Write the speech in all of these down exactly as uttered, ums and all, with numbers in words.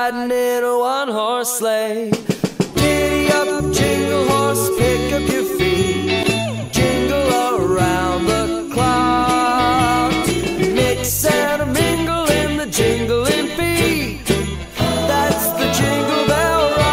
gliding in a one-horse sleigh. Giddy up, jingle horse, pick up your feet, jingle around the clock. Mix and a mingle in the jingling feet. That's the Jingle Bell Rock.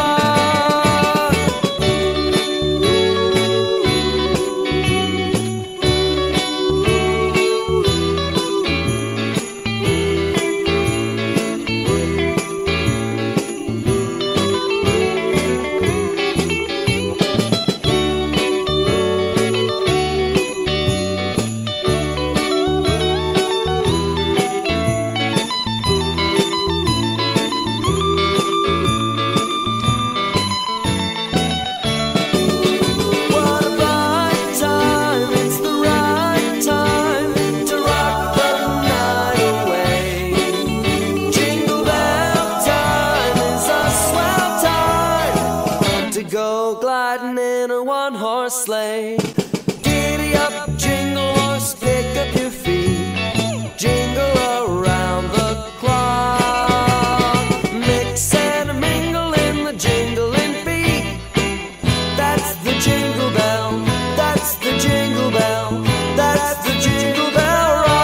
Go gliding in a one-horse sleigh. Giddy up, jingle horse, pick up your feet, jingle around the clock. Mix and a mingle in the jingling feet. That's the Jingle Bell, that's the Jingle Bell, that's the Jingle Bell Rock.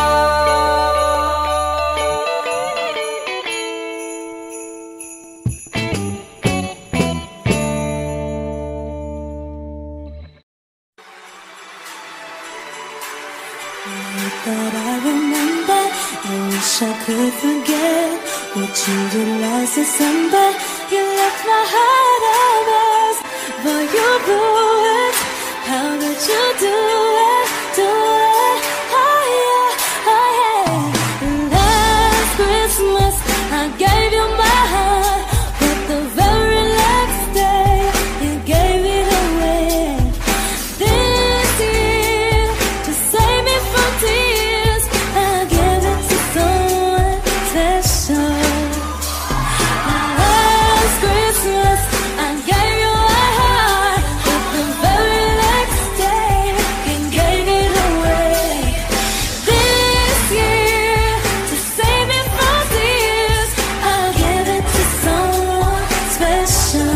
That I remember, I wish I could forget what you did last December. You left my heart a mess, but you blew it. How did you do it, do it? Oh yeah, oh yeah. Last Christmas I gave you my heart, but the very next day you gave it away. This year, to save me from tears, I give it to someone special. Last Christmas I gave you my heart, but the very next day you gave it away. This year, to save me from tears, I give it to someone special.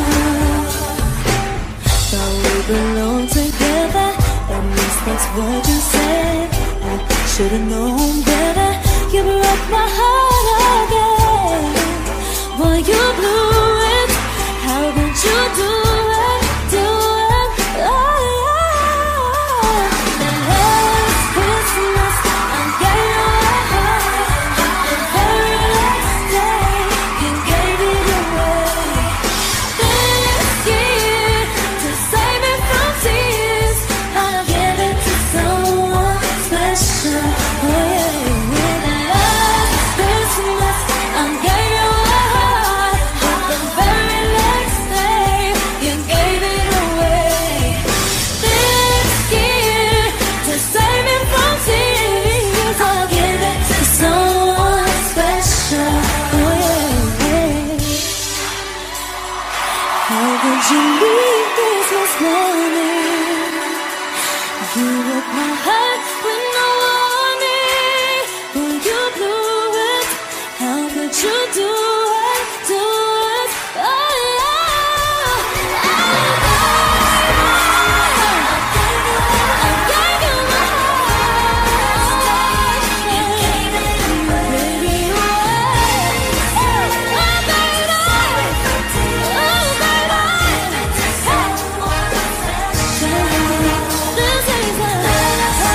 Thought we belong together, at least that's what you said. I should've known better. You broke my heart again. Boy, you blew it. How did you do it, do it? Oh yeah. The last Christmas I gave you my heart, but the very next day you gave it away. This year, to save me from tears, I give it to someone special. Oh yeah. The last Christmas I gave you my heart, but the very next day you gave it away. This year, to save me from tears, I'll give it to someone special. Oh yeah. How could you leave Christmas morning? You broke my heart with no warning. Boy, you blew it. How could you do it, do it? Oh yeah. I gave you my heart. You gave it away. Oh baby, oh baby. This is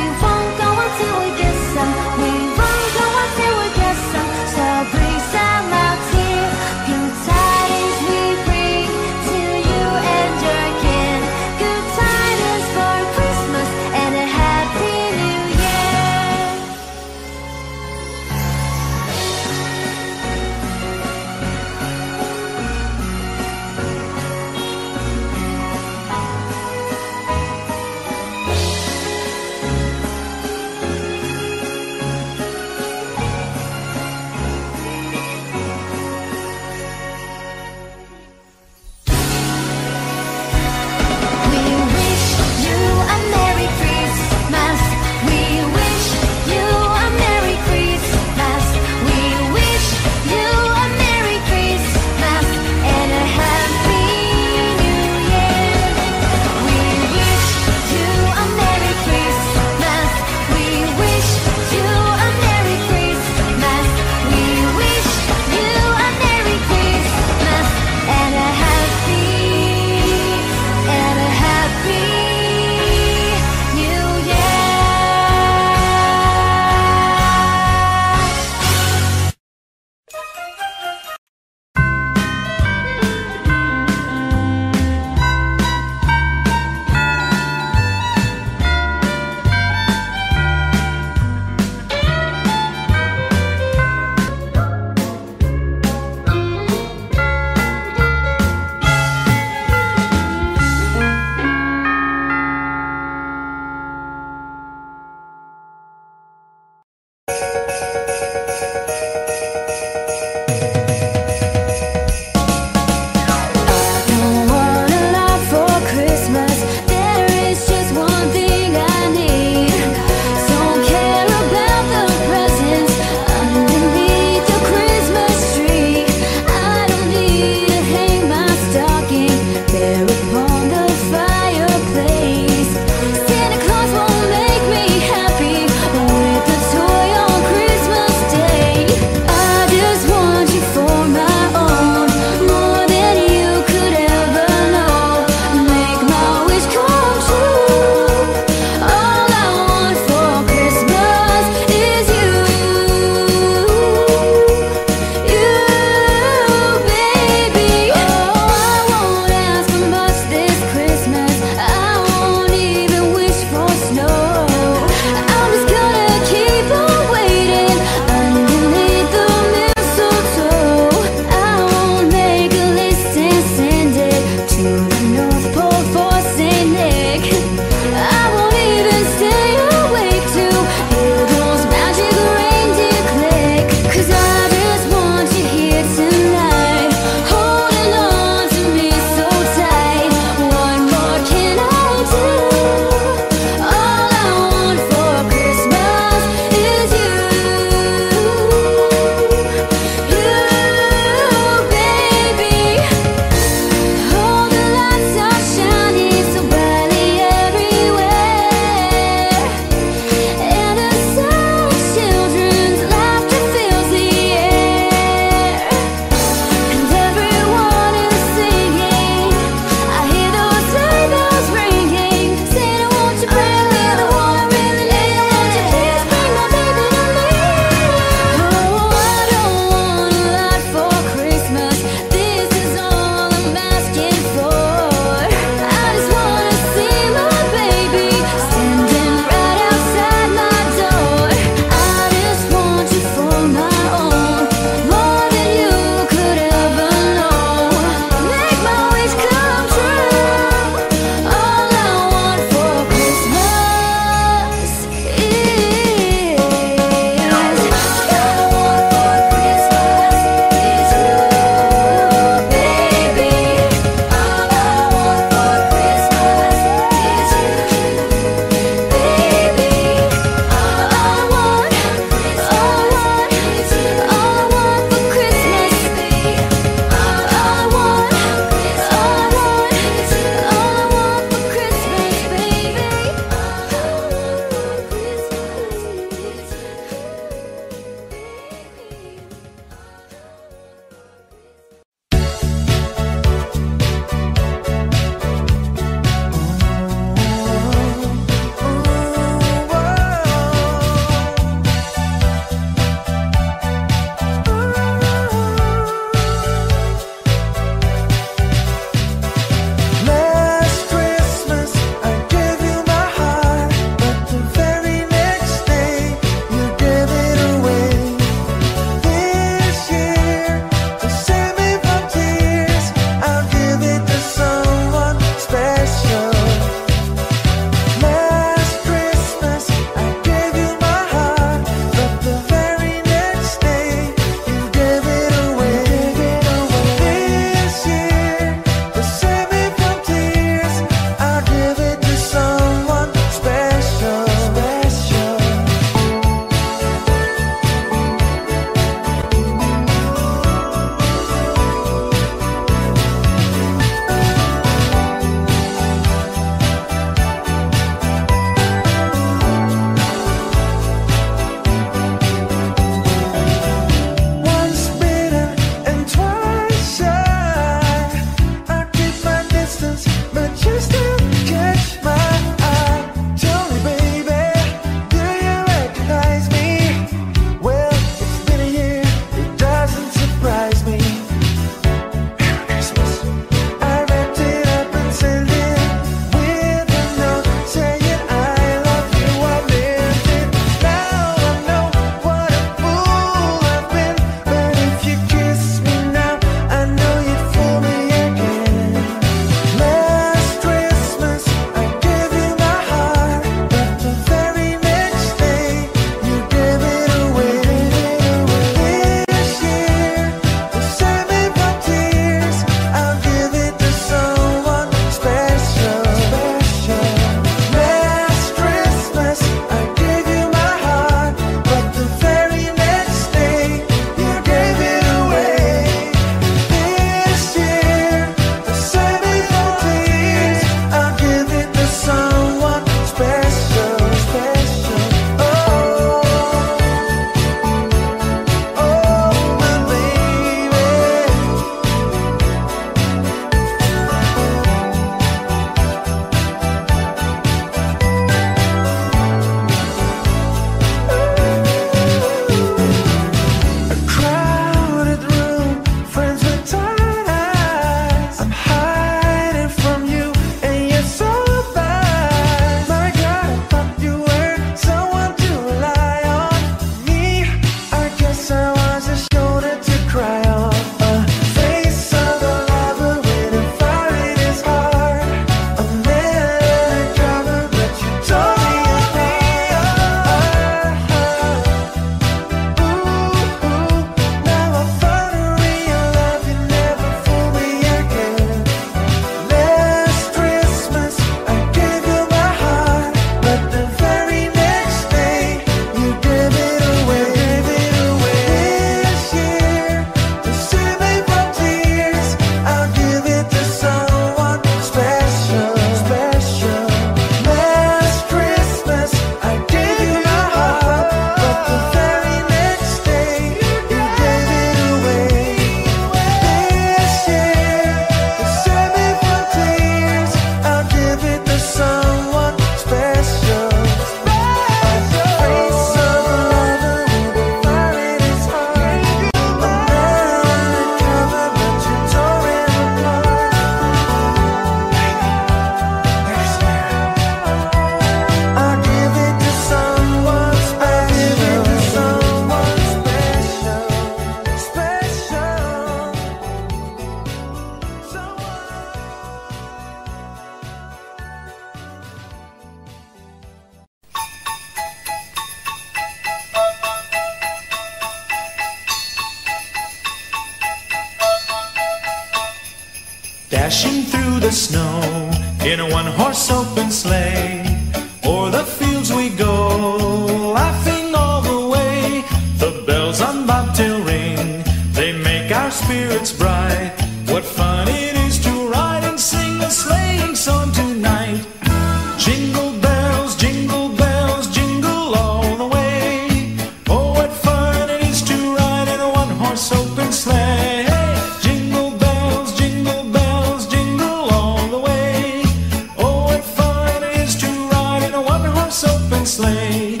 dashing through the snow in a one-horse open sleigh. O'er the fields we go, laughing all the way. The bells on bobtail ring, they make our spirits bright. What fun it is to ride and sing a sleighing song tonight. Jingle bells, jingle bells, jingle all the way. Oh, what fun it is to ride in a one-horse open sleigh. Jingle bells, jingle bells, jingle all the way. Oh, what fun it is to ride in a one-horse open sleigh.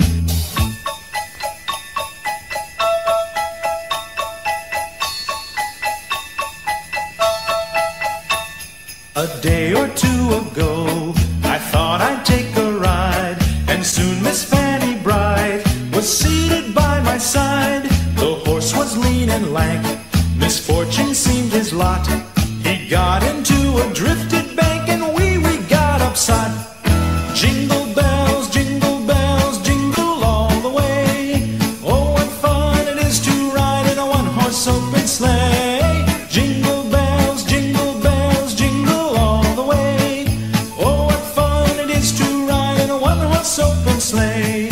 A day or two ago, I thought I'd take a ride, and soon Miss Fanny Bright was seated by my side. The horse was lean and lank, misfortune seemed his lot. He got into a drifted bank, and we, we got upset. Jingle bells, jingle bells, jingle all the way. Oh, what fun it is to ride in a one-horse open sleigh. Jingle bells, jingle bells, jingle all the way. Oh, what fun it is to ride in a one-horse open sleigh.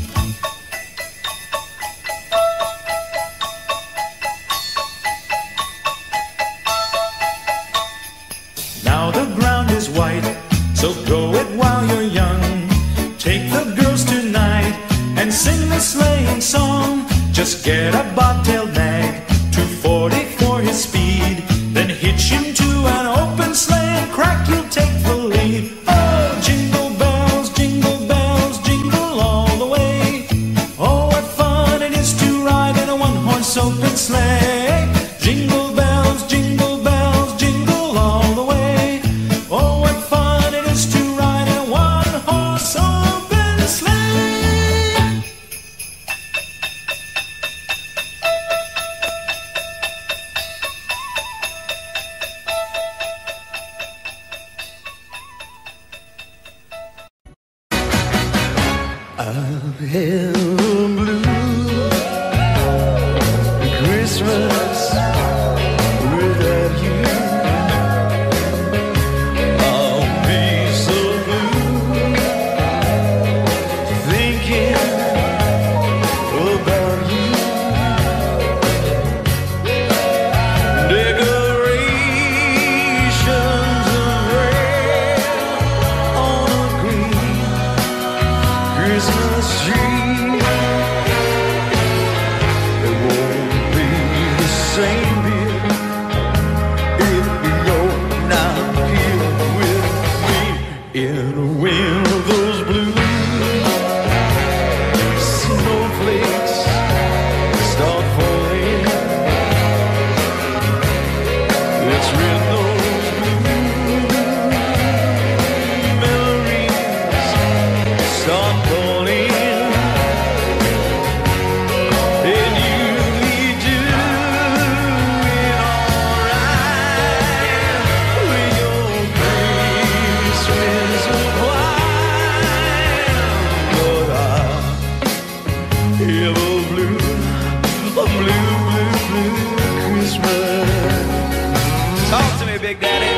Now the ground is white, so go it while you're young. Take the girls tonight and sing the sleighing song. Just get a bobtail nag, two forty for his speed. Then hitch him to an open sleigh and crack, you'll take the lead. Oh, jingle bells, jingle bells, jingle all the way. Oh, what fun it is to ride in a one-horse open sleigh. Jingle bells, jingle bells, jingle all the way. Oh, what fun it is to ride in a one-horse open sleigh. I've had blue Christmas without you. I'll be so blue thinking about you. Decorations of red on a green Christmas tree. It won't be the same, dear, if you're not here with me. In a wind of those blue snowflakes start falling. It's when those blue memories start calling. And you'll be doing alright with your Christmas of white. But I have a blue, a blue, blue, blue Christmas. Talk to me, Big Daddy.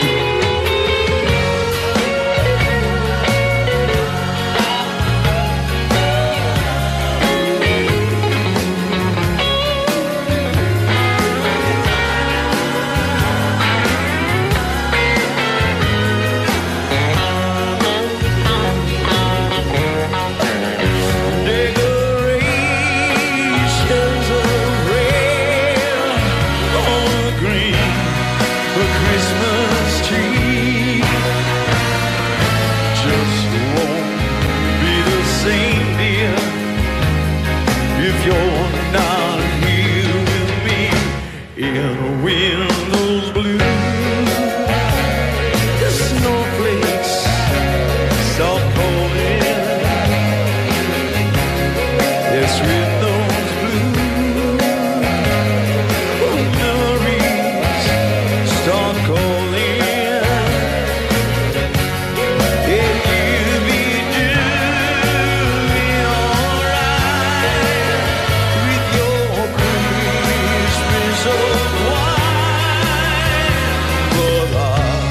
Decorations of red on a green, a Christmas tree. Just won't be the same, dear, if you're not here with me. In a wind those blue snowflakes start falling. Yes, with those blue memories start calling. And you'll be doing alright with your Christmas of white. But I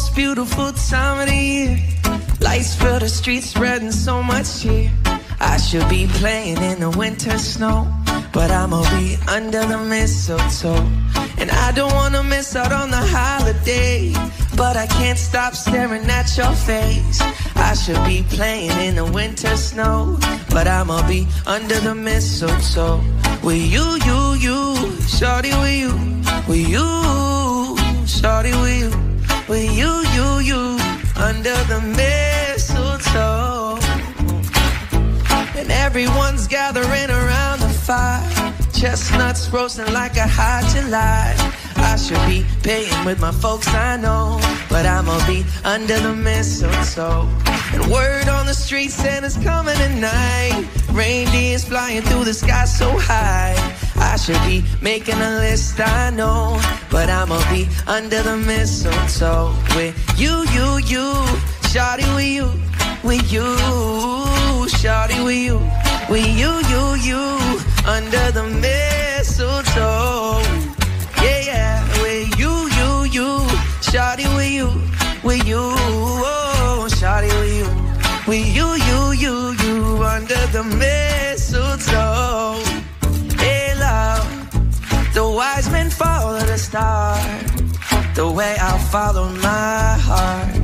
most beautiful time of the year. Lights fill the streets, spreading so much cheer. I should be playing in the winter snow, but I'ma be under the mistletoe. And I don't wanna miss out on the holiday, but I can't stop staring at your face. I should be playing in the winter snow, but I'ma be under the mistletoe. With you, you, you, shawty with you. With you, shawty with you. With you, you, you, under the mistletoe. And everyone's gathering around the fire, chestnuts roasting like a hot July. I should be paying with my folks, I know, but I'ma be under the mistletoe. And word on the street, Santa's coming tonight. Reindeers flying through the sky so high. I should be making a list, I know, but I'ma be under the mistletoe. With you, you, you, shawty with you. With you, shawty with you. With you, you, you, under the mistletoe. Yeah, yeah, with you, you, you, shawty with you. With you, oh, shawty with you. With you, you, you, you, under the mistletoe. Hey, love, the wise men follow the star, the way I'll follow my heart.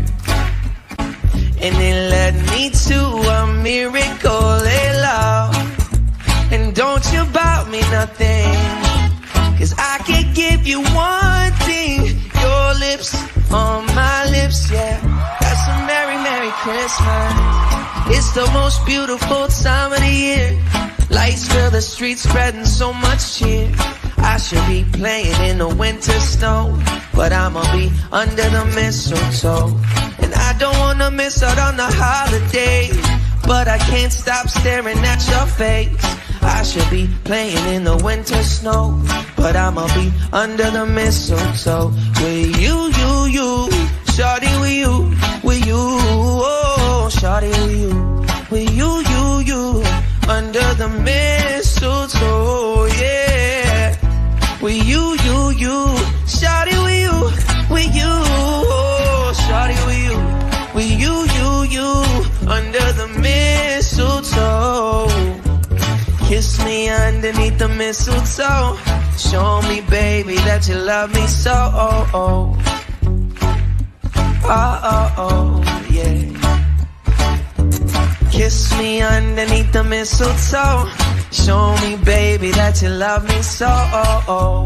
And it led me to a miracle, hey, love. And don't you bout me nothing, 'cause I can give you one thing. Your lips on my lips, yeah. That's a Merry, Merry Christmas. It's the most beautiful time of the year. Lights fill the streets, spreading so much cheer. I should be playing in the winter snow, but I'ma be under the mistletoe. And I don't wanna miss out on the holiday, but I can't stop staring at your face. I should be playing in the winter snow, but I'ma be under the mistletoe. With you, you, you, shawty with you. With you, oh, shawty with you. With you, you, you, under the mistletoe, yeah. With you, you, you, shawty with you. With you, oh, shawty with you. With you, you, you, under the mistletoe. Kiss me underneath the mistletoe. Show me, baby, that you love me so. Oh, oh, oh, oh, oh, yeah. Kiss me underneath the mistletoe. Show me, baby, that you love me so. Oh, oh,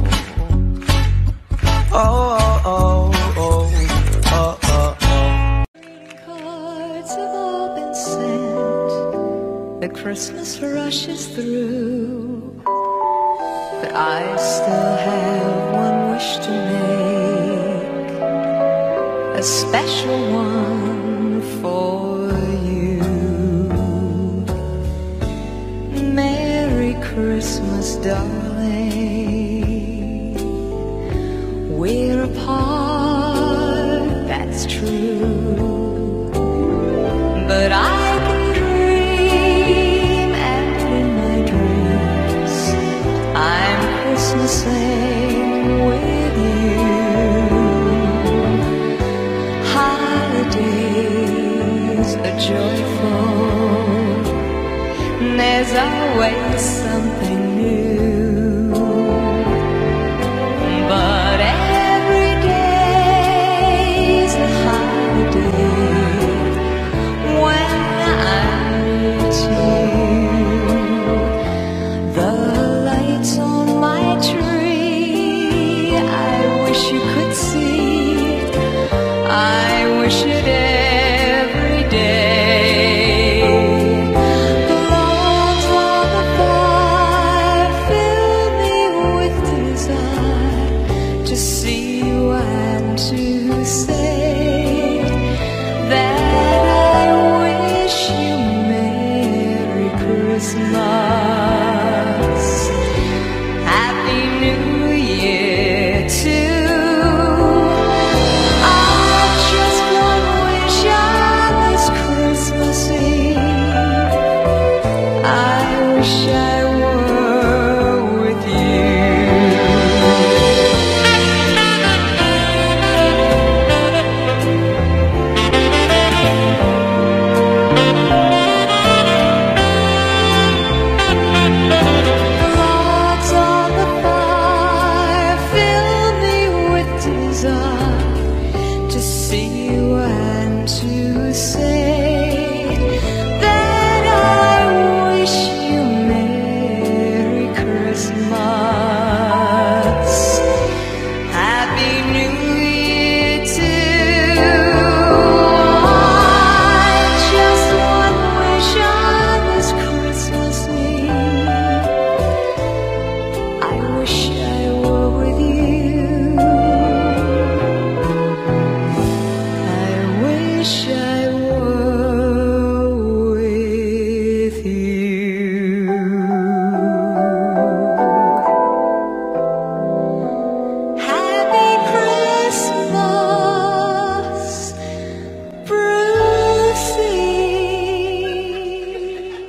oh, oh, oh, oh, oh, oh. Cards have all been sent, the Christmas rushes through, but I still have one wish to make, a special one for you. Merry Christmas, darling. We're apart, that's true, but I can dream, and in my dreams I'm Christmasing with you. Holidays are joyful, there's always something new, but every day's a holiday when I'm with you. The lights on my tree, I wish you could see, I wish it every day. Glowed on the Christmas. Happy New Year too. I just one wish on this Christmas Eve. I wish I were with you. I wish I were with you. Happy Christmas, Brucey.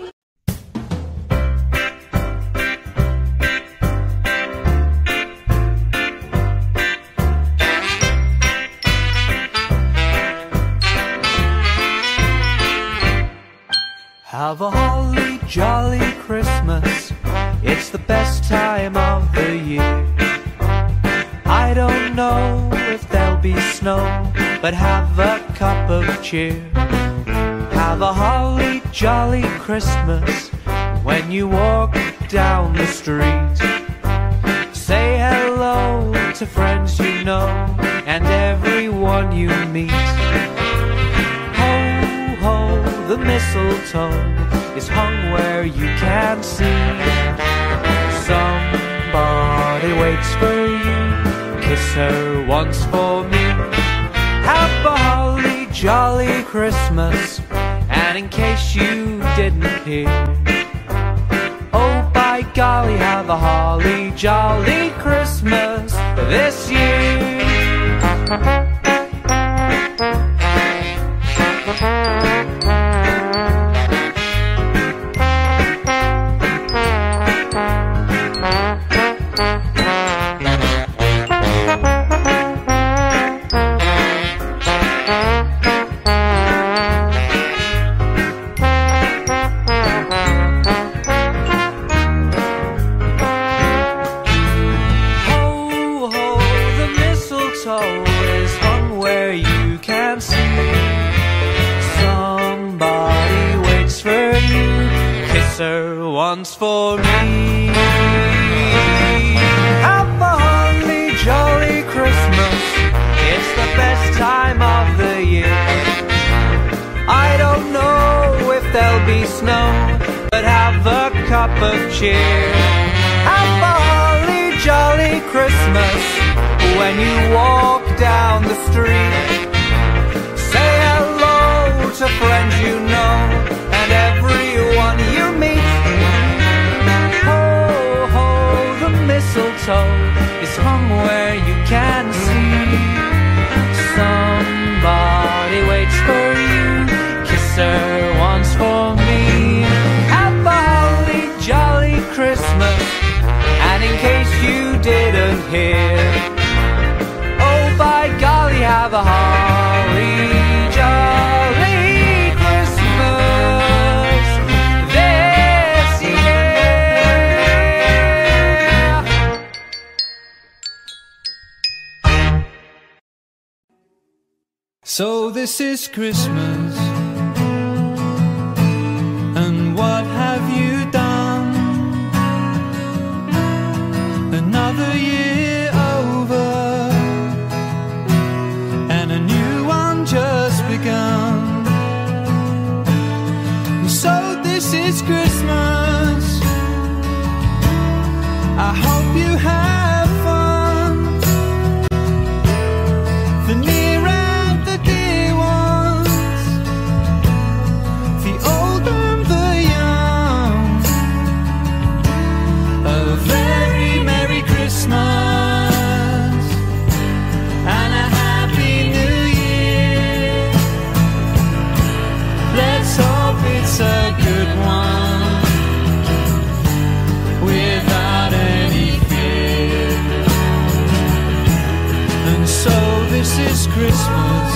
Have a holly jolly Christmas, it's the best time of the year. I don't know if there'll be snow, but have a cup of cheer. Have a holly jolly Christmas when you walk down the street. Say hello to friends you know and everyone you meet. Ho, ho, the mistletoe is hung where you can't see. Somebody waits for you, kiss her once for me. Have a holly jolly Christmas, and in case you didn't hear, oh by golly, have a holly jolly Christmas this year. Is hung where you can see. Somebody waits for you, kiss her once for me. Have a holly jolly Christmas, it's the best time of the year. I don't know if there'll be snow, but have a cup of cheer. Have a holly jolly Christmas when you walk down the street. Say hello to friends you know and everyone you meet. Ho, ho, the mistletoe is hung where you can see. Somebody waits for you, kiss her once for me. Have a holly jolly Christmas, and in case you didn't hear, by golly, have a holly jolly Christmas this year. So this is Christmas, and what have you done? Another year over, just begun. So this is Christmas, I hope you have fun. The near and the dear ones, the old and the young. A very Merry Christmas and a Happy New Year. Let's hope it's a good one, without any fear. And so this is Christmas,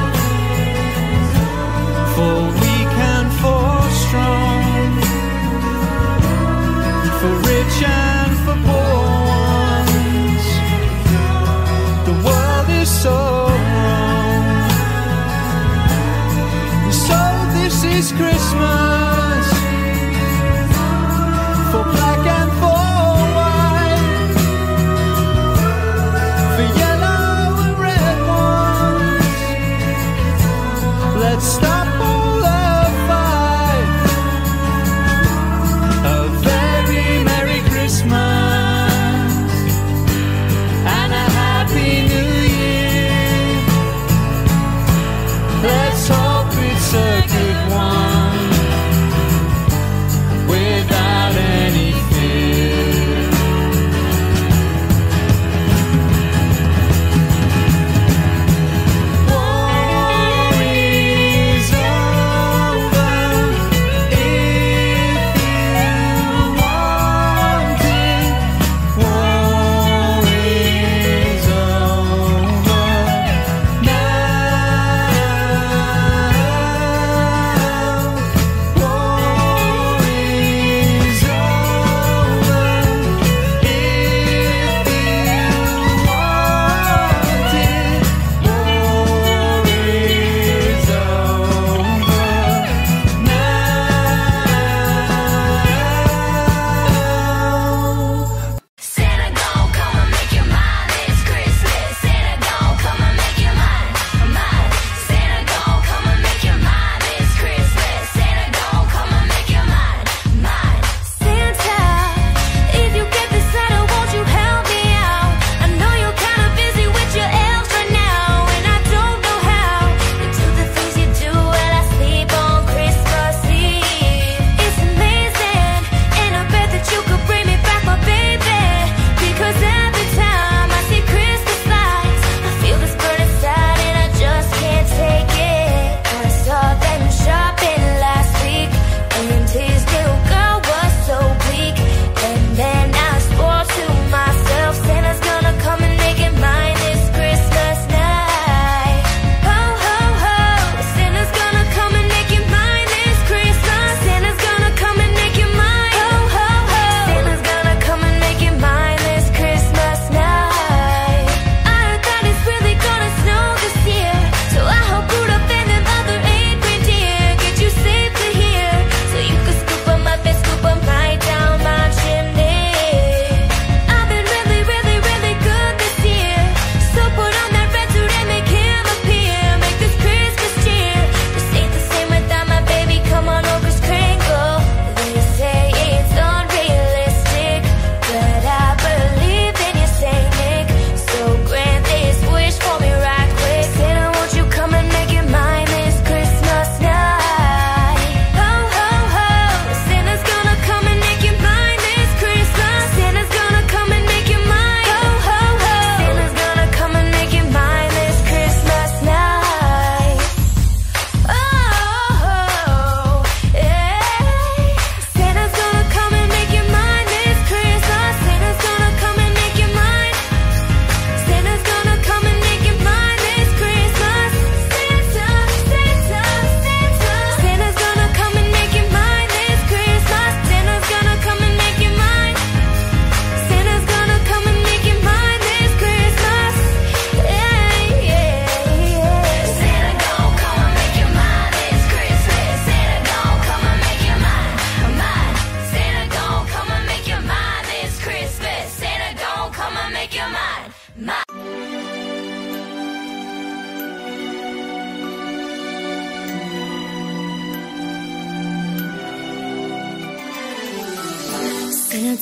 for weak and for strong, for rich and for poor ones. The world is so wrong. So this is Christmas, for black and for white.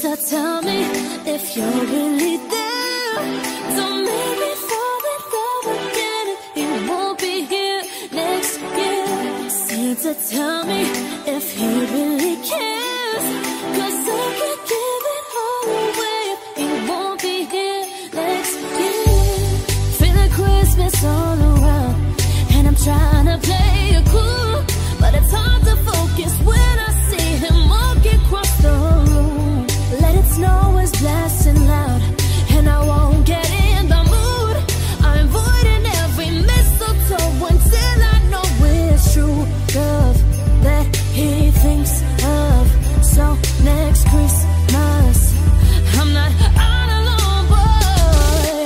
Santa, tell me if you're really there. Don't make me fall in love again. It won't be here next year. Santa, tell me if he really cares, 'cause I can't give it all away. It won't be here next year. Feeling Christmas all around, and I'm trying to play it cool, but it's hard to focus when I see him walk across the room. Let it snow is blasting loud, and I won't get in the mood. I'm avoiding every mistletoe until I know it's true love that he thinks of. So next Christmas, I'm not all alone, boy.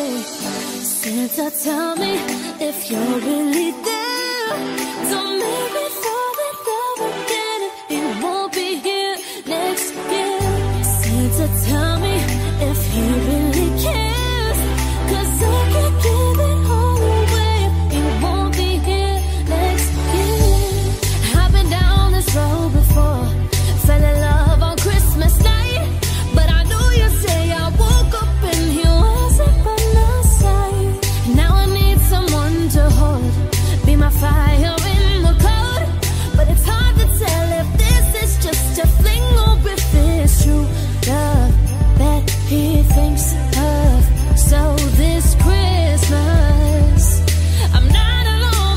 Santa, tell me if you're really there. Don't make me fall in love again. It won't be here next year. Santa, tell me if he really cares, 'cause I can't give it all away. It won't be here next year. I've been down this road before, fell in love on Christmas night, but I knew you'd say I woke up and he wasn't by my side. Now I need someone to hold, be my fire in the cold, but it's hard to tell if this is just a fling or if it's true love that he thinks of. So this Christmas, I'm not alone,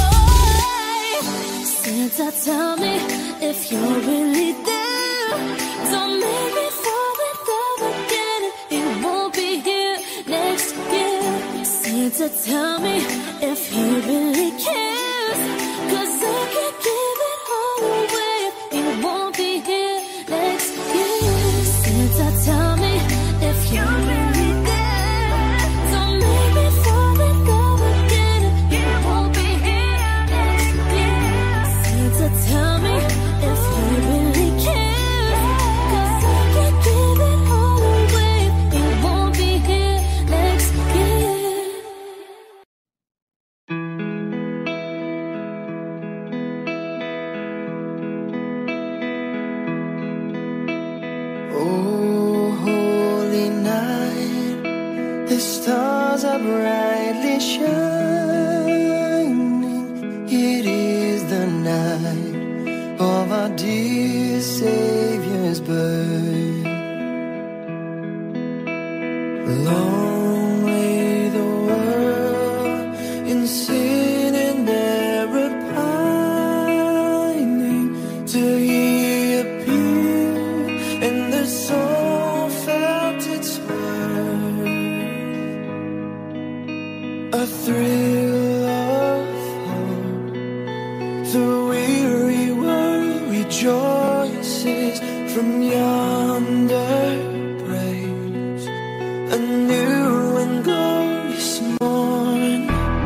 boy. Santa, tell me if you're really there. Don't make me fall in love again. It won't be here next year. Santa, tell me if he really cares, 'cause I can't give it all away. It won't be here next year. Santa, tell me if you're really there. Don't make me fall in love again. It won't be here next year. Santa, tell me if he really cares, 'cause I can't give it all away. It won't be here next year. Oh, holy night, the stars are brightly shining. It is the night of our dear Savior's birth. Long lay the world in sin and error pining, till he appeared and the soul felt its worth. A thrill of hope, the weary world rejoices from yonder praise. A new and glorious morn.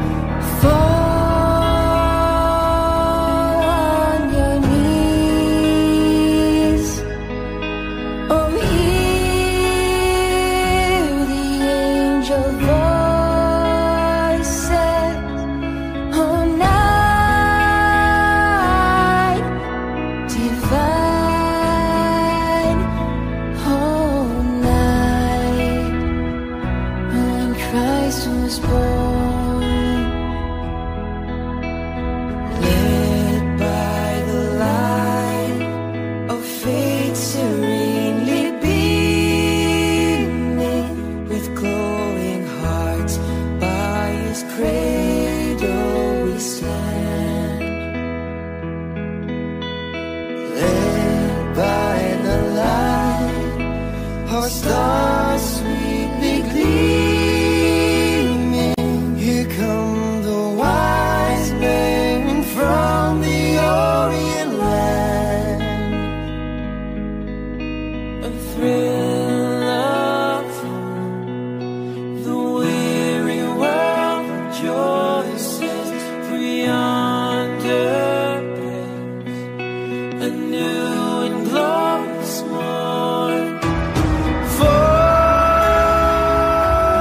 Fall on your knees. Oh, hear the angel voices. Oh, night divine. Oh, night when Christ was born. Led by the light of faith serenely beaming, with glowing hearts by his cradle we stand. Led by the light, our stars sweetly gleaming. Here come the wise men from the Orient land. A thrill of hope, the weary world rejoices for yonder praise. A new and glorious morn. Fall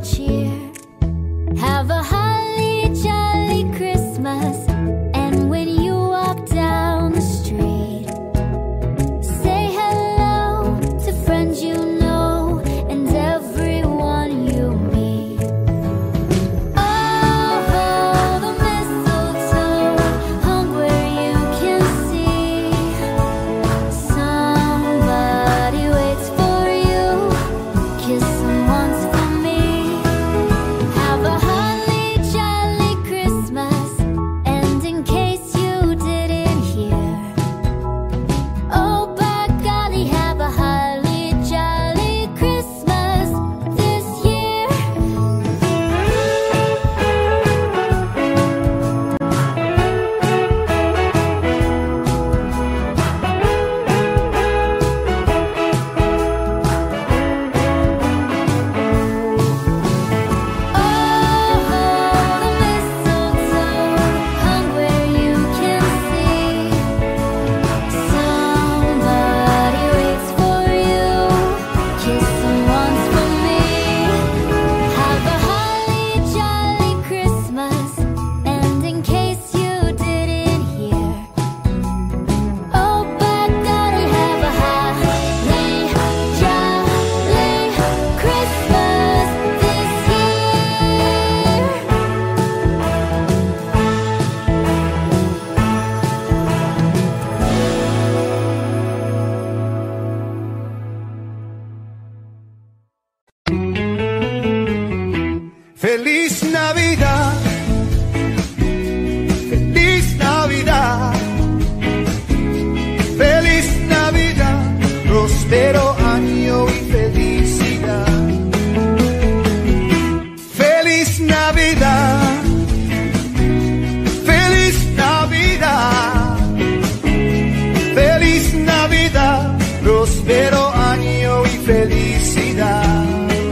cheer. Have a holly jolly Christmas. And when you walk down the street, say hello to friends you know and everyone you meet. Oh, the mistletoe hung where you can see. Somebody waits for you. Kiss them once for me. Have a holly jolly Christmas. And in case you didn't hear, oh by golly, have a holly jolly Christmas this year. Oh, the mistletoe hung where you can see. Somebody waits for you. Kiss them once for me. Have a holly jolly Christmas. And in case you didn't hear, oh by golly, have a holly jolly Christmas this year. Feliz Navidad, feliz Navidad, feliz Navidad, próspero año y felicidad. Feliz Navidad, feliz Navidad, feliz Navidad, próspero año y felicidad.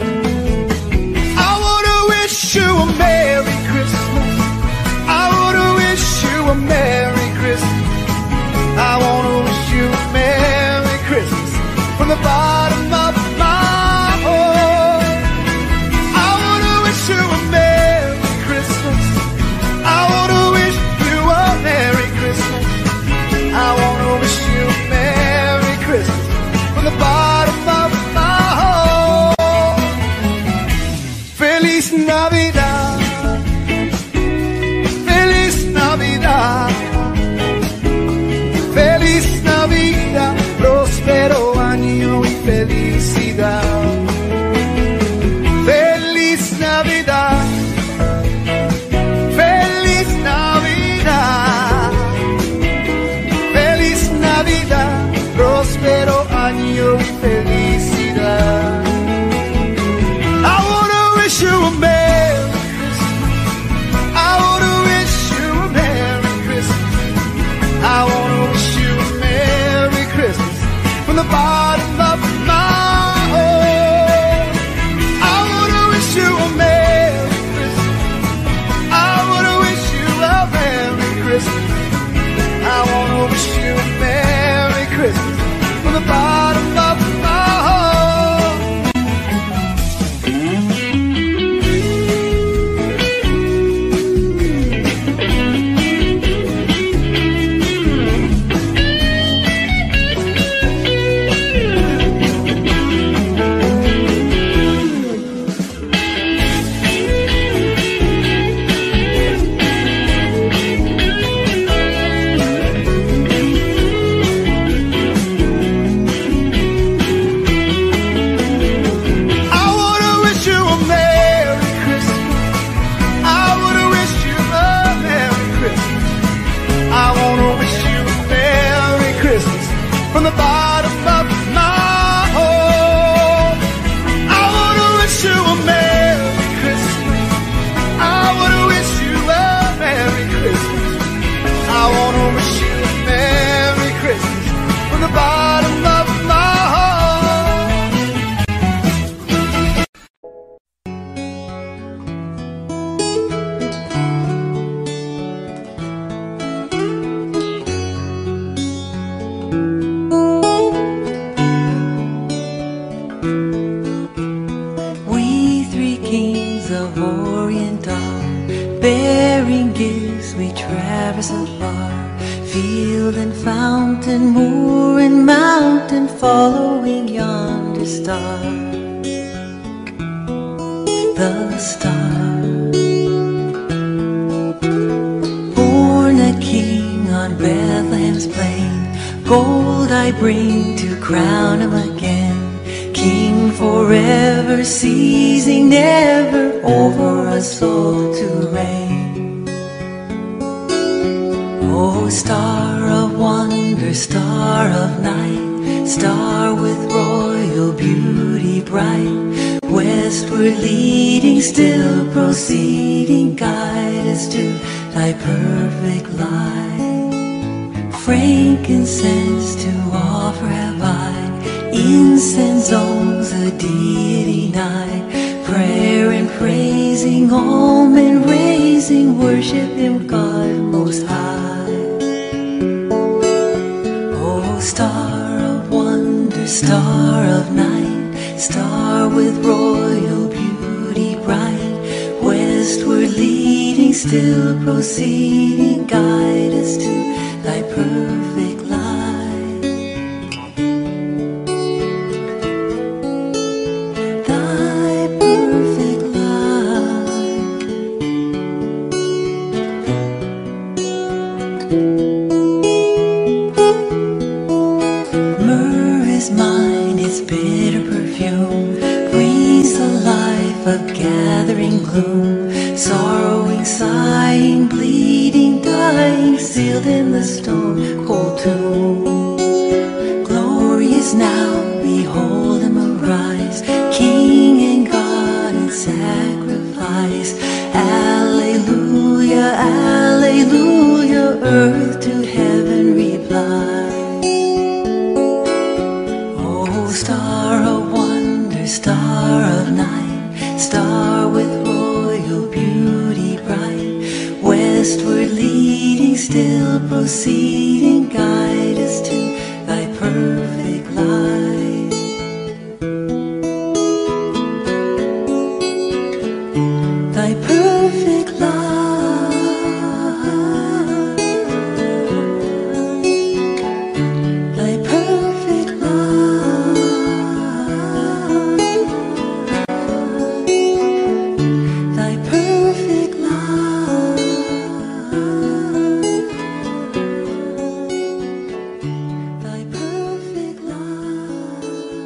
I wanna wish you a Merry Christmas. I wanna wish you a Merry Christmas. I wanna wish you a Merry Christmas from the bottom of my heart. I wanna wish you a Merry Christmas. I wanna wish you a Merry Christmas. I wanna wish you a Merry Christmas from the bottom of my heart. Feliz Navidad, feliz Navidad, feliz Navidad, próspero año y felicidad. Feliz Navidad, feliz Navidad, feliz Navidad, próspero año y felicidad. I wanna wish you a Merry of Orient are, bearing gifts we traverse afar, field and fountain, moor and mountain, following yonder star. The star, born a king on Bethlehem's plain, gold I bring to crown him again, King forever, ceasing never, over us all to reign. Oh, star of wonder, star of night, star with royal beauty bright, westward leading, still proceeding, guide us to thy perfect light. Frankincense to offer have I, incense owns the deity nigh, prayer and praising, all men raising, worship him God most high. Oh, star of wonder, star of night, star with royal beauty bright, westward leading, still proceeding, guide us to thy perfect light. Thy perfect light. Myrrh is mine, its bitter perfume breathes the life of gathering gloom, sorrowing, sighing, bleeding, dying, sealed in the stone cold tomb. Glory is now, behold him arise, King and God in sacrifice. Alleluia, alleluia, earth to heaven replies. Oh, star of wonder, star of night, star with royal beauty bright, westward leading, still proceeding, guide us to thy perfect light. Thy perfect light. Thy perfect light. Thy perfect light. Thy perfect light.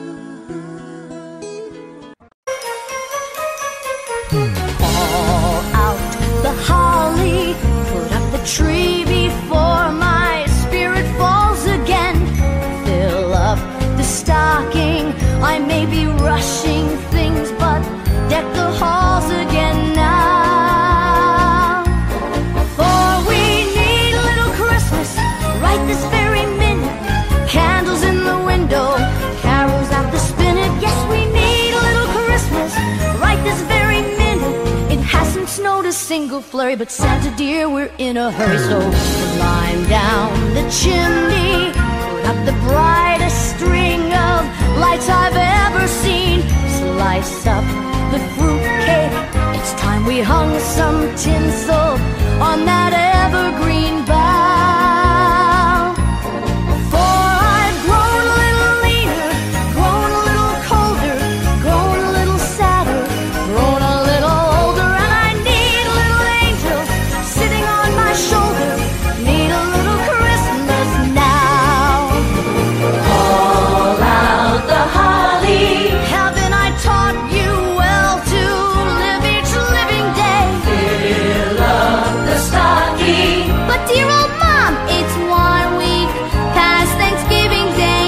Call out the holly, put up the tree before my spirit falls again. Fill up the stocking, I may be rushing things, but deck the halls again now. For we need a little Christmas right this very minute. Candles in the window, carols at the spinet. Yes, we need a little Christmas right this very minute. It hasn't snowed a single flurry, but Santa dear, we're in a hurry. So climb down the chimney, put up the brightest string of lights I've ever seen. Slice up the fruitcake, it's time we hung some tinsel on that evergreen bough. For I've grown a little leaner, grown a little colder, grown a little sadder, grown a little older, and I need a little angel sitting on my shoulder. Need a little Christmas now. Call out the holly. Haven't I taught you well to live each living day? Fill up the stocking. But dear old mom, it's one week past Thanksgiving Day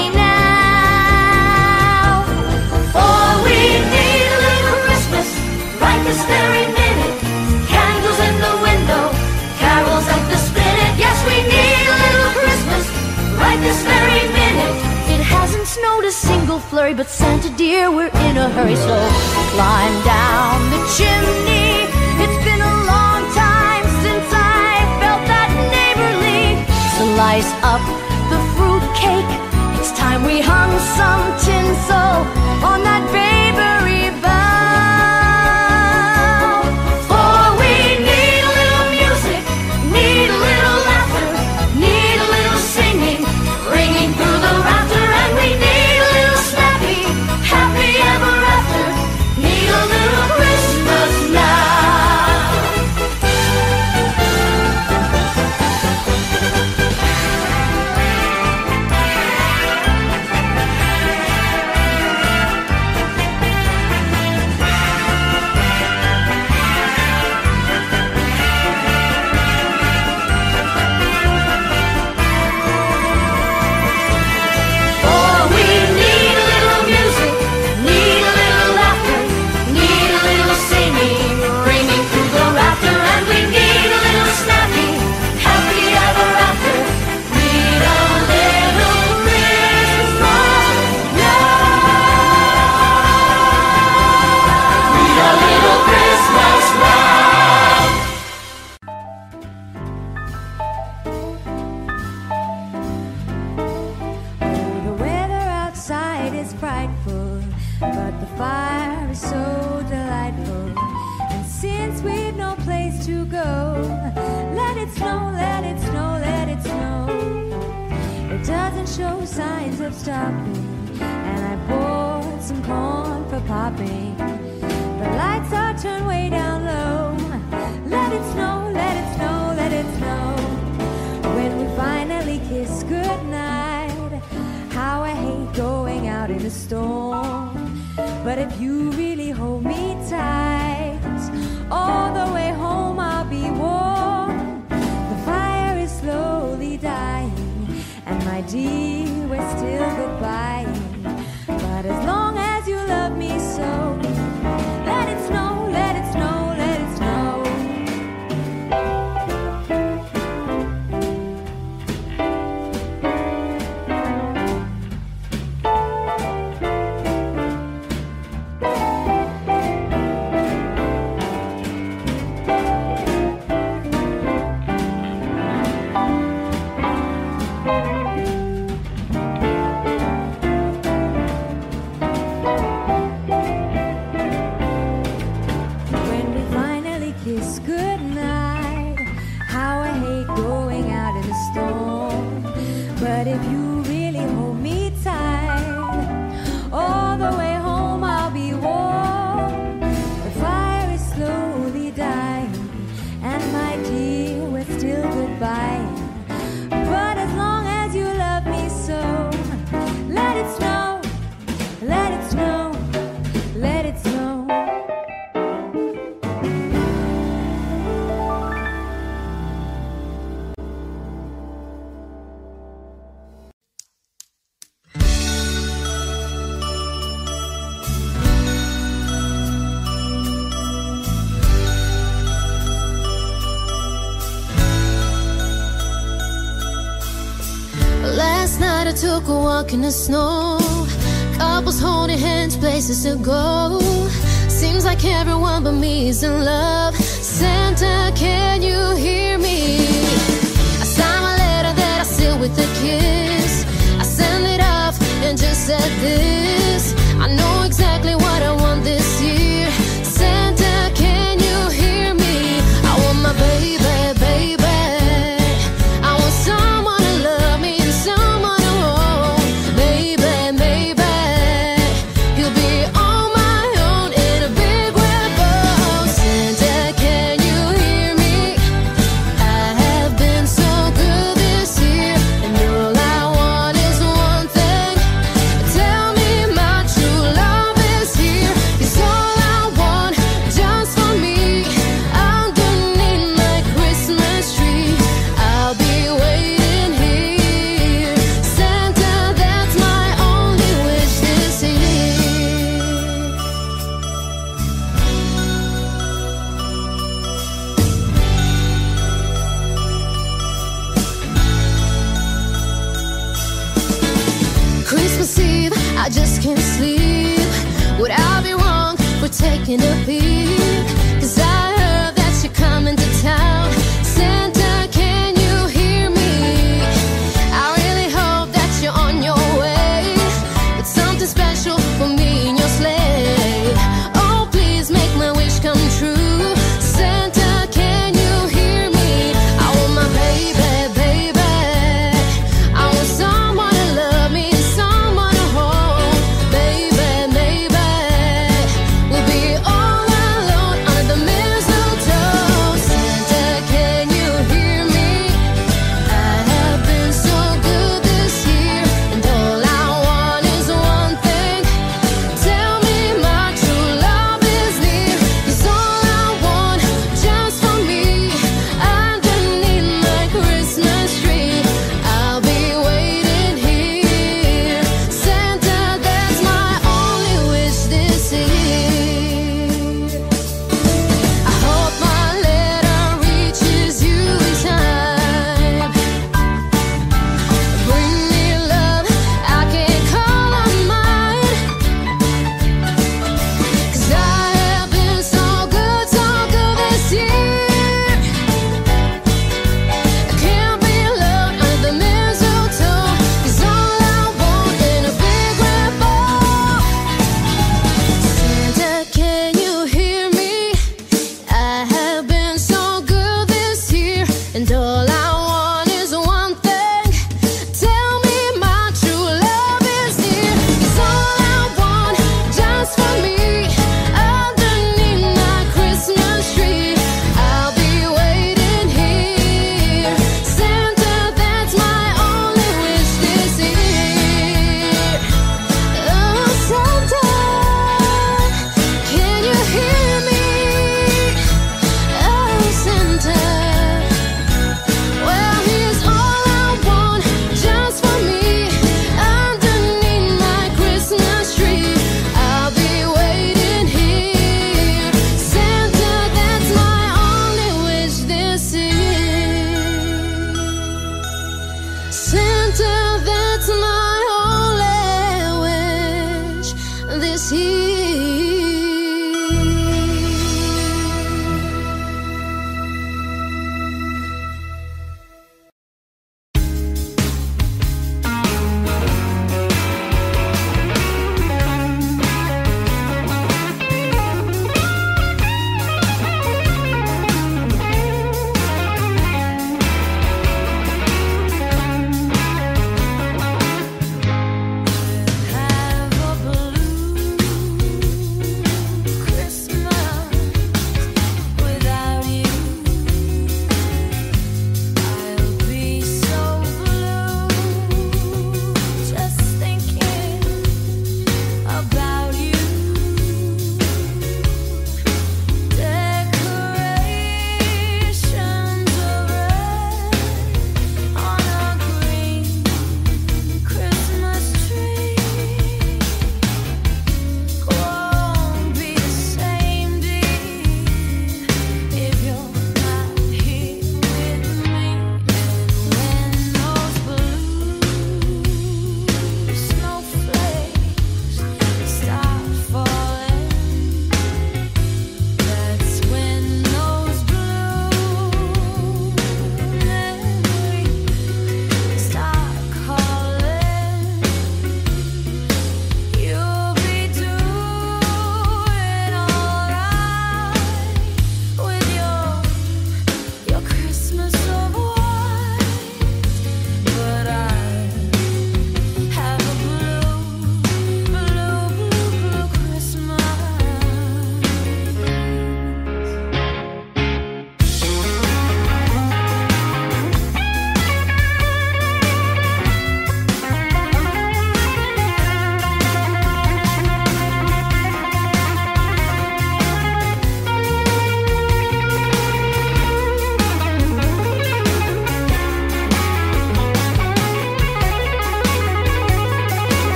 now. For we need a little Christmas right this very minute. Candles in the window, carols at the spinet. Yes, we need a little Christmas right this very minute. It hasn't snowed a single flurry, but Santa dear, we're in a hurry. So climb down the chimney. It's been a long time since I felt that neighborly. Slice up the fruitcake, it's time we hung some tinsel on that babery bough. streets with no place to go. Let it snow, let it snow, let it snow. It doesn't show signs of stopping, and I bought some corn for popping. The lights are turned way down low. Let it snow, let it snow, let it snow. When we finally kiss goodnight, how I hate going out in the storm. But if you really hold me tight, all the way home I'll be warm. The fire is slowly dying, and my dear, we're still goodbye. But as long as you love me so, let it snow, let it snow, let it snow. Took a walk in the snow. Couples holding hands, places to go. Seems like everyone but me is in love. Santa, can you hear me? I signed my letter that I sealed with a kiss. I sent it off and just said this: I know exactly what I want this year. Santa, can you hear me? I want my baby, baby. I want someone to love me and someone. I just can't sleep. Would I be wrong for taking a peek? Cause I heard that you're coming to town. Santa, can you hear me? I really hope that you're on your way with something special for me in your sleigh. Oh, please make my wish come true. Santa, can you hear me? I want my baby, baby. I want someone to love me and someone to hold. Baby, maybe we'll be all I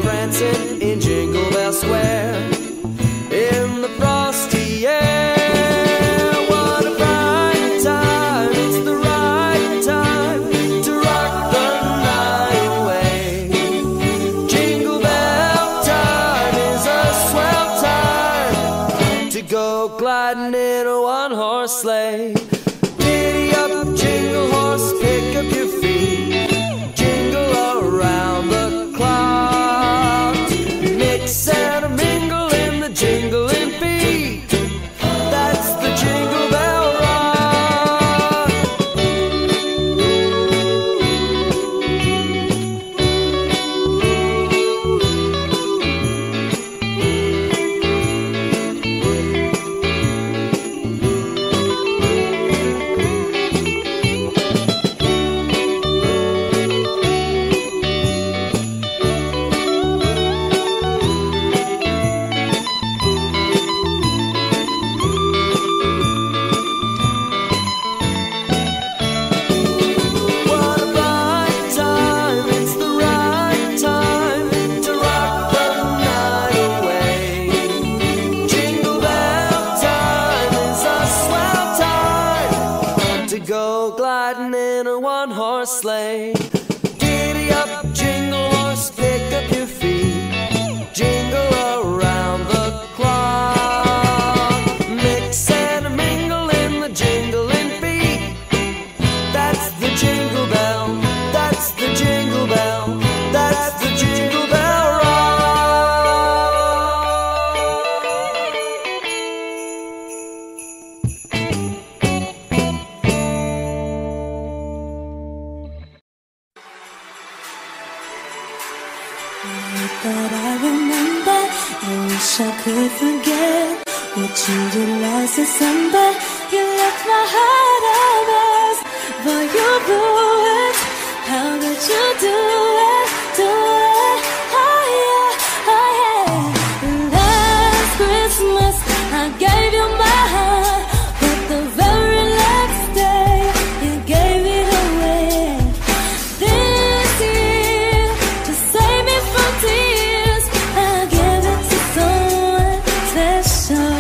prancing in Jingle Bell Square in the frosty air. What a bright time, it's the right time to rock the night away. Jingle bell time is a swell time to go gliding in a one-horse sleigh. Giddy up, jingle horse, pick up your feet, jingle around the clock. Mix and a mingle in the jingling feet. That's the Jingle Bell Rock. What a bright time, it's the right time to rock the night away. Jingle bell time is a swell time to go gliding in a one-horse sleigh. Giddy up, jingle horse, pick up your feet, jingle around the clock. Mix and a mingle in the jingling feet. That's the Jingle Bell, that's the Jingle Bell, that's the Jingle Bell Rock. That I remember, I wish I could forget what you did last December. You left my heart a mess, but you blew it. How did you do it? Do it? Oh yeah, oh yeah. Last Christmas I gave you my heart, but the very next day you gave it away. This year, to save me from tears, I give it to someone special.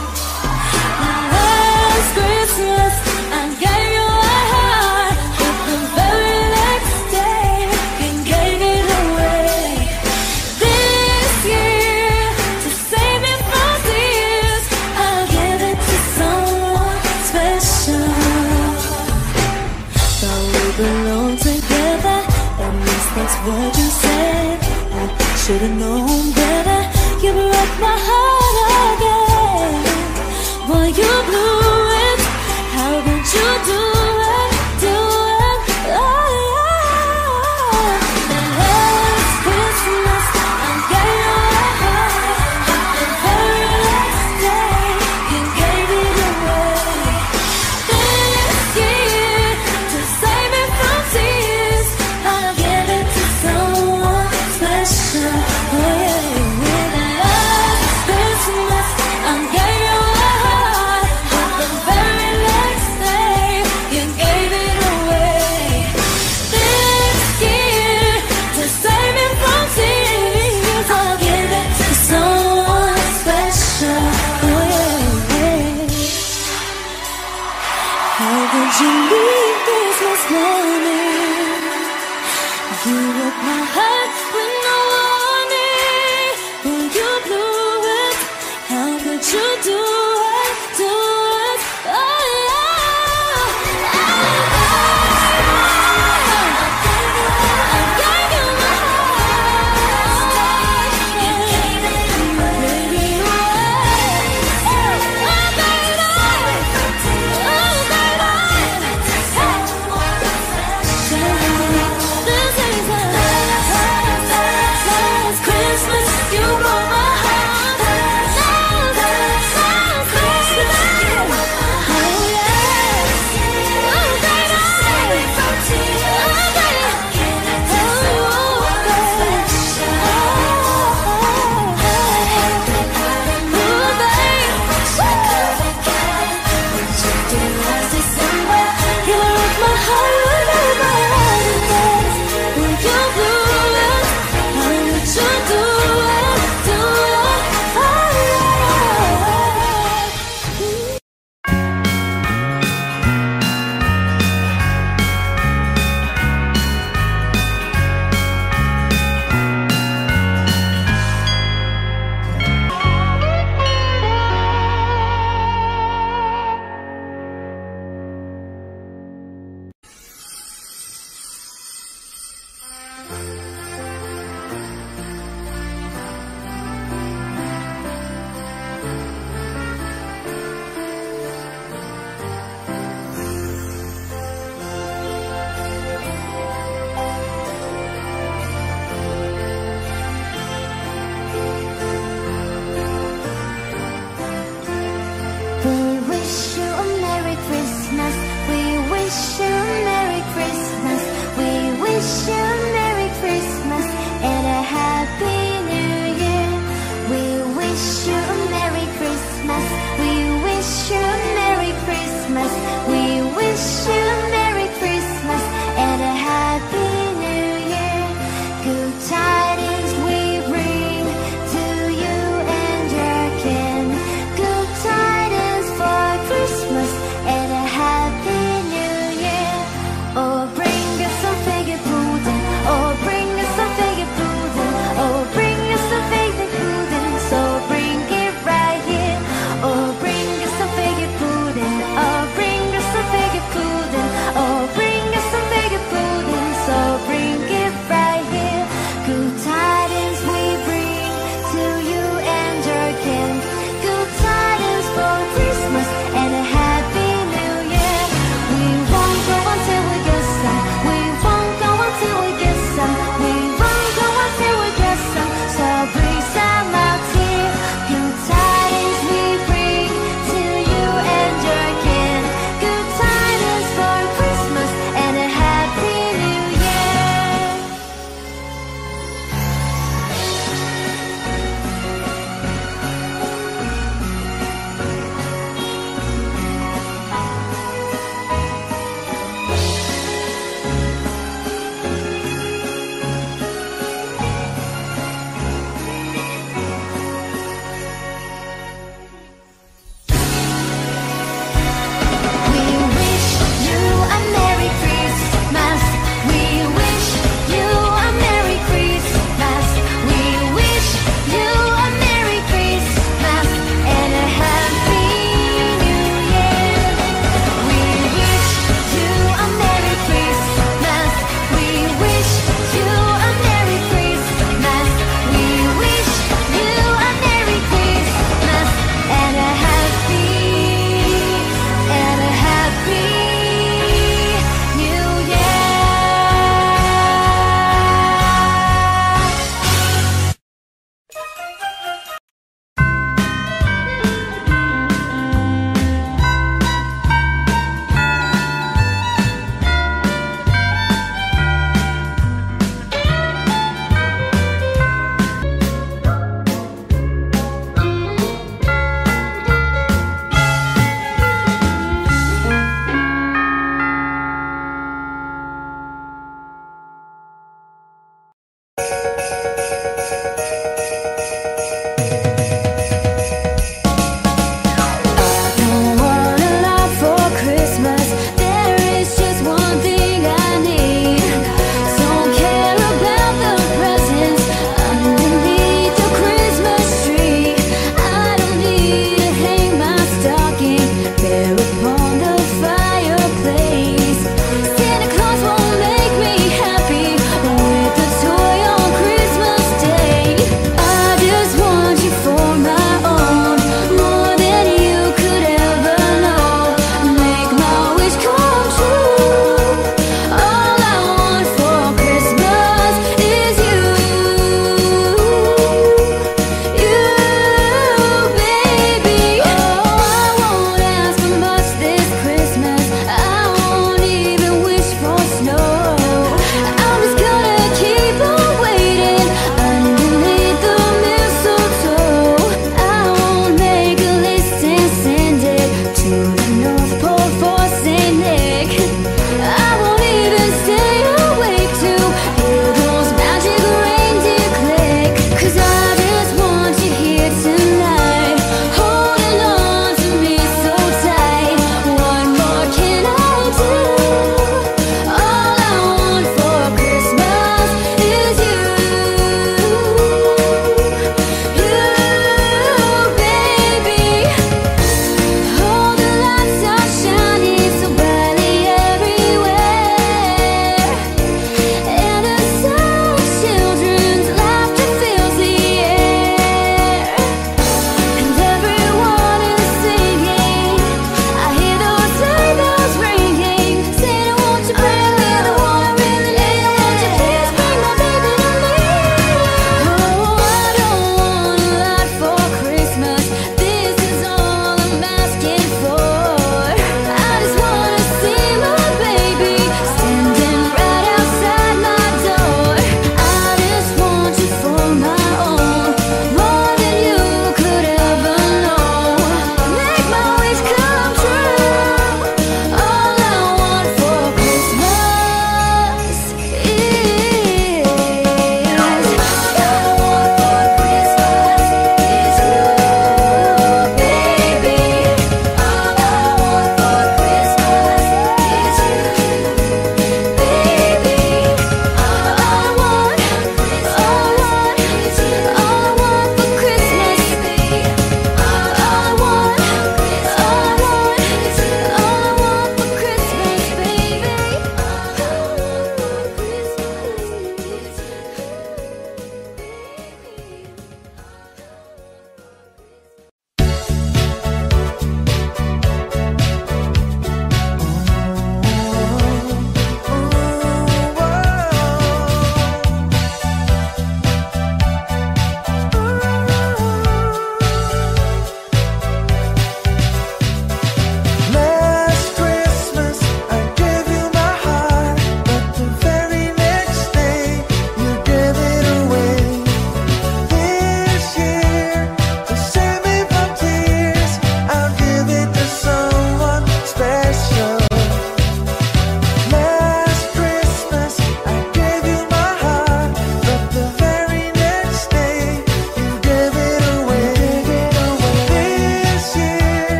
Last Christmas I gave you my heart, but the very next day you gave it away. This year, to save me from tears, I'll give it to someone special. Thought we belong together, at least that's what you said. I should've known better. You broke my heart again. Boy, you blew it. How did you do it? Do it? Oh yeah. The last Christmas I gave you my heart, but the very next day you gave it away. This year, to save me from tears, I'll give it to someone special. Oh yeah, with the last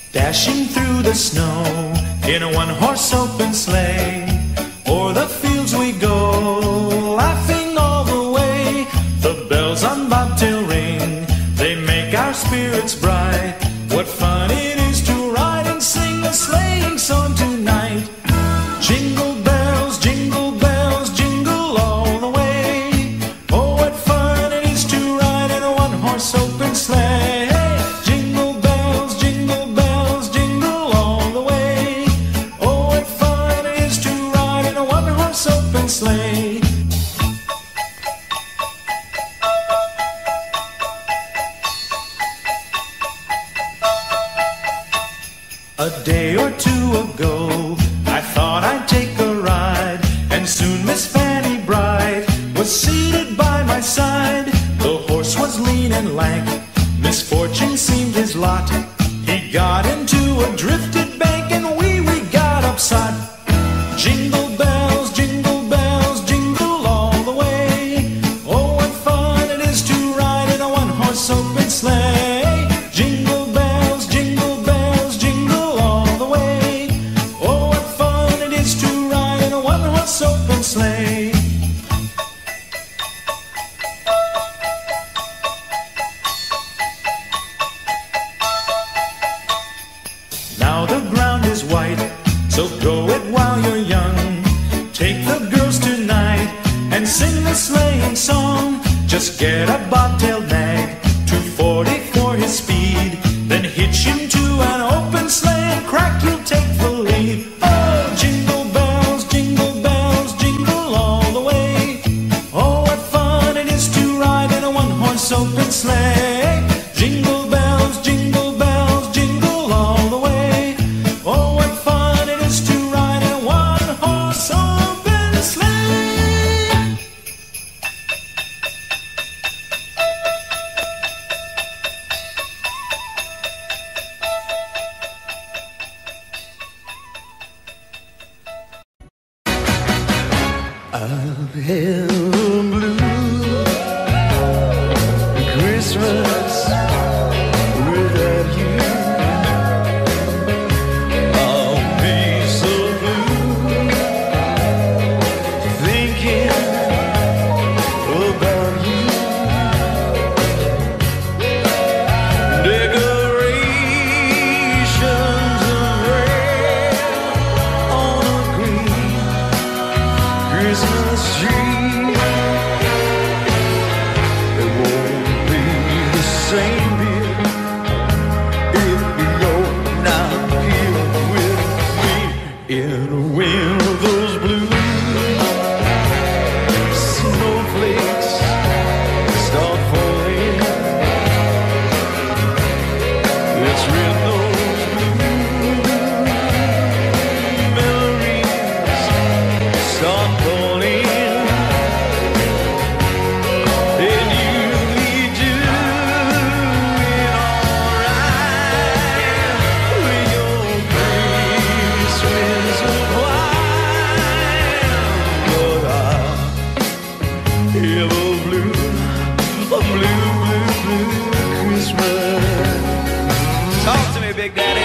Dashing through the snow in a one-horse open sleigh. O'er the fields we go, laughing all the way. The bells on bobtail ring, they make our spirits bright. What fun it is to ride and sing a sleighing song tonight. Jingle bells, jingle bells, jingle all the way. Oh, what fun it is to ride in a one-horse open sleigh. Jingle bells, jingle bells, jingle all the way. Oh, what fun it is to ride in a one-horse open sleigh. A day or two ago, I thought I'd take a ride, and soon Miss Fanny Bright was seated by my side. The horse was lean and lank, misfortune seemed his lot. He got into a drifted bank, and we, we got upside. Jingle bells, jingle bells, jingle all the way. Oh, what fun it is to ride in a one-horse open sleigh. Jingle bells, jingle bells, jingle all the way. Oh, what fun it is to ride in a one-horse open sleigh. Now the ground is white, so go it while you're young. Take the girls tonight and sing the sleighing song. Just get a bobtailed nag, two forty for his speed. Then hitch him to an open sleigh and crack, you'll take the lead. Oh, jingle bells, jingle bells, jingle all the way. Oh, what fun it is to ride in a one-horse open sleigh. Jingle bells, jingle bells, jingle all the way. Oh, what fun it is to ride in a one-horse open sleigh. I've had a blue Christmas without you. I'll be so blue thinking about you. Decorations of red on a green Christmas tree. It won't be the same, dear, if you're not here with me. In a wind of those blue snowflakes start falling. It's when those blue memories start calling. And you'll be doing alright with your Christmas of white. But I have a blue, a blue, blue, blue Christmas. Talk to me, Big Daddy.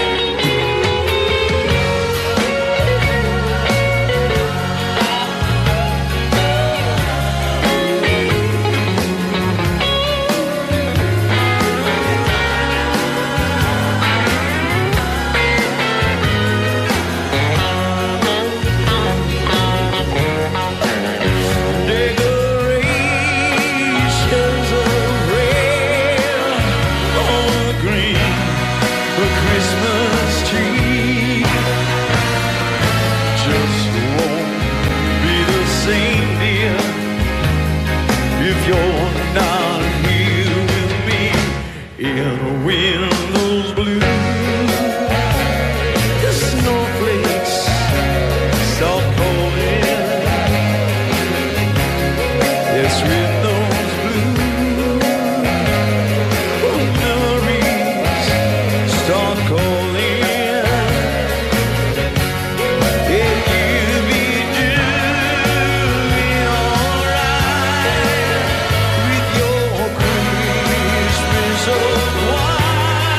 Decorations of red on a green for Christmas tree. Just won't be the same, dear, if you're not here with me. In a wind those blue snowflakes start falling. It's with those blue memories start calling. And you'll be doing alright with your Christmas of white.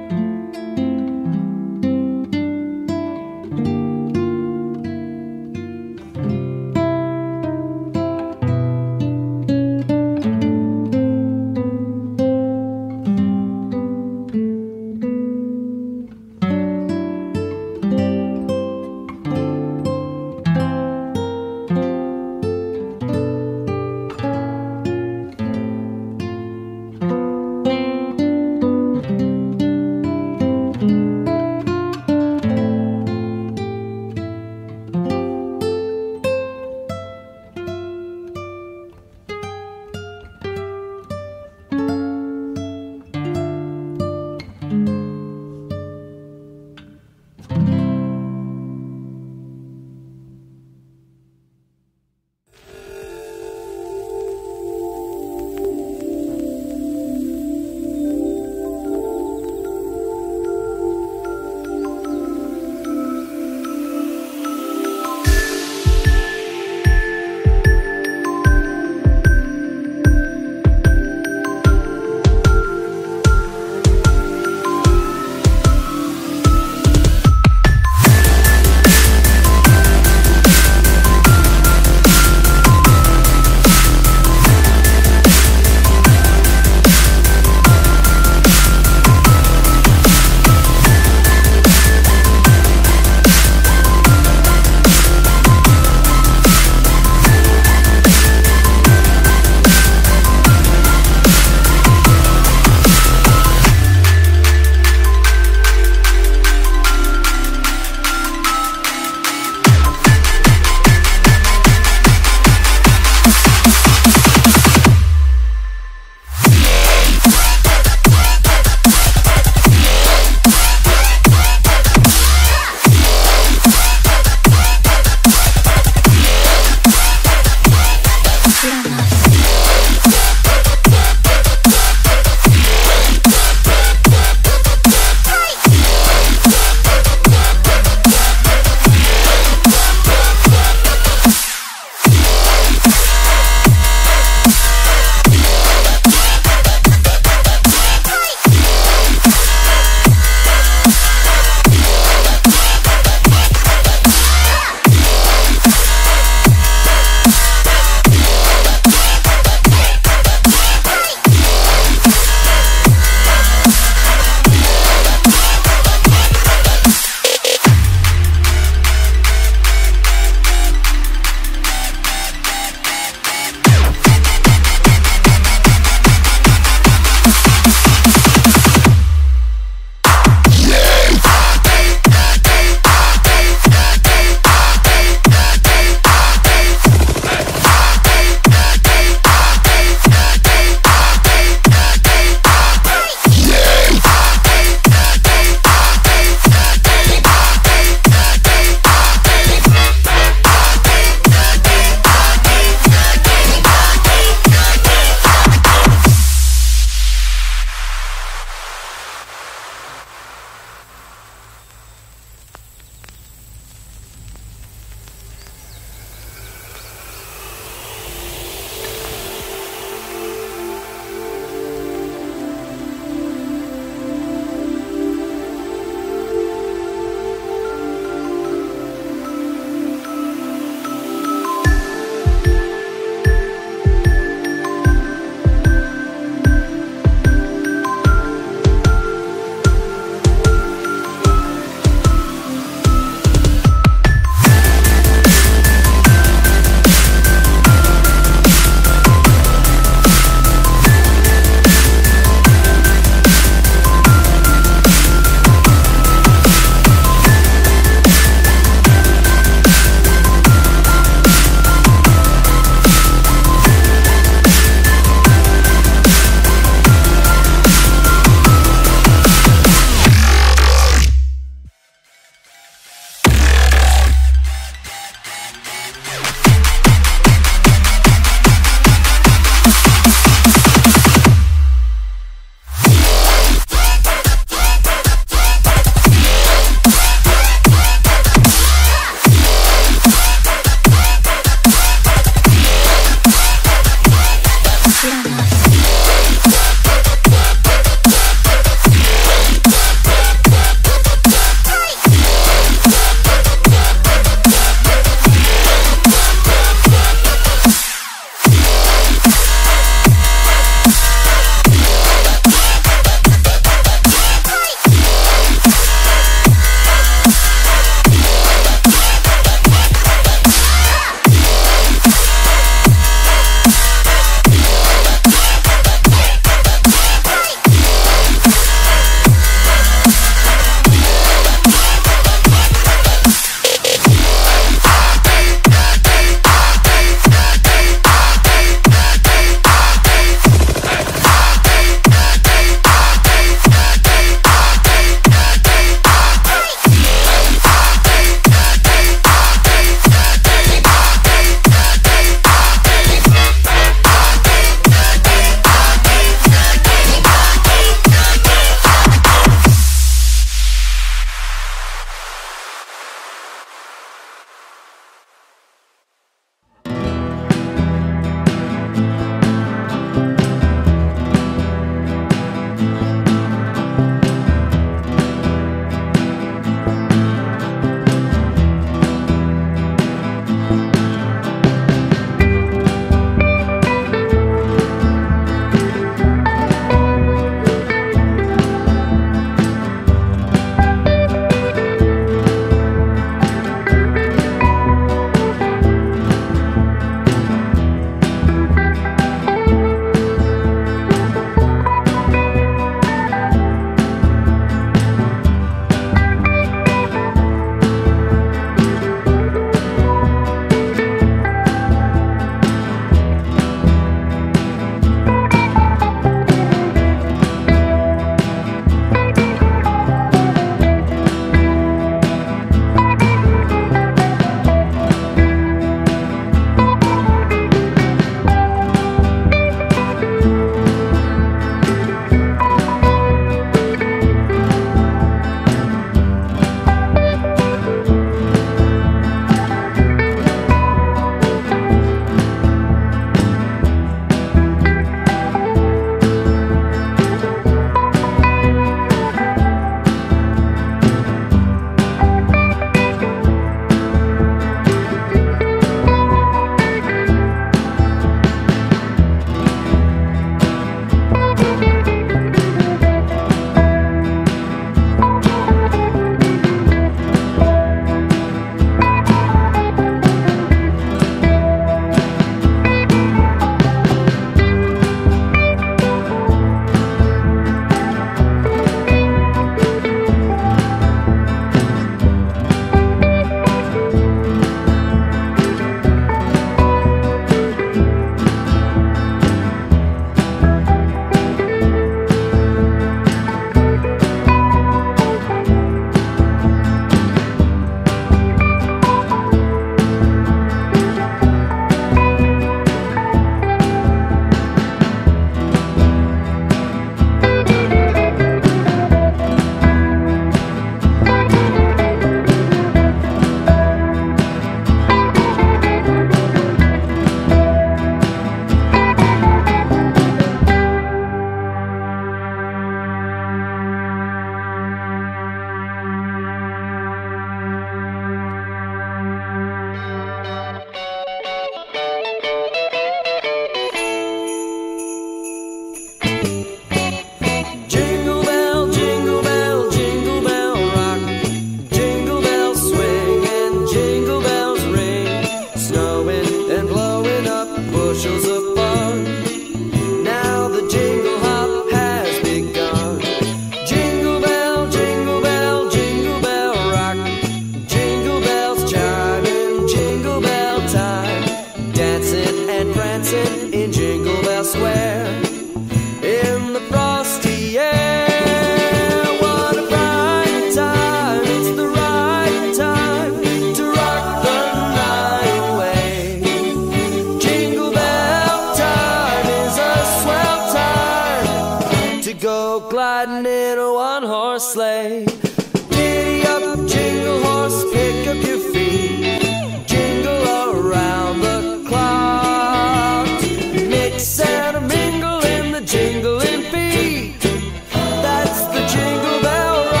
go gliding in a one-horse sleigh. Giddy up, jingle horse, pick up your feet, jingle around the clock. Mix and mingle in the jingling feet. That's the Jingle Bell Rock.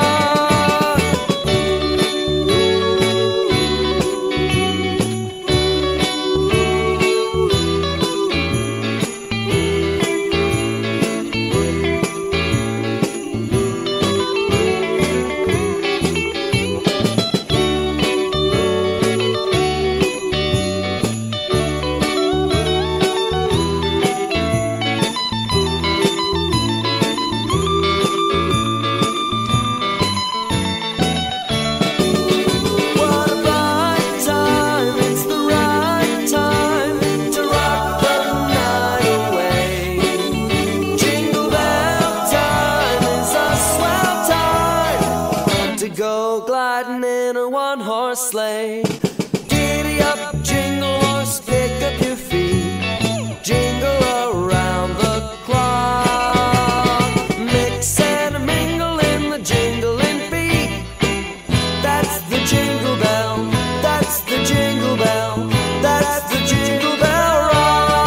Go gliding in a one-horse sleigh. Giddy up, jingle horse, pick up your feet, jingle around the clock. Mix and mingle in the jingling feet. That's the Jingle Bell, that's the Jingle Bell, that's the Jingle Bell Rock.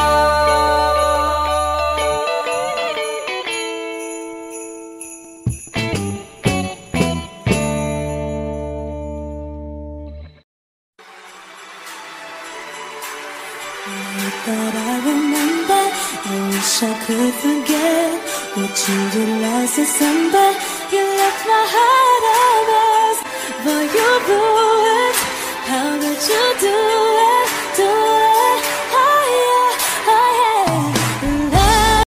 That I remember, I wish I could forget what you did last December. You left my heart a mess, but you blew it. How did you do